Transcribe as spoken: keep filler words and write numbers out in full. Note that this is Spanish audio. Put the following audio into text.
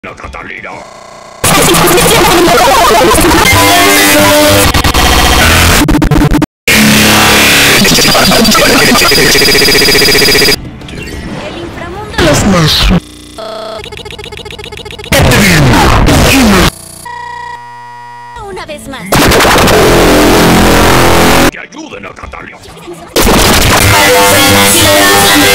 La Catalina. El inframundo de los más. Una vez más. Que ayuden a Catalina. Para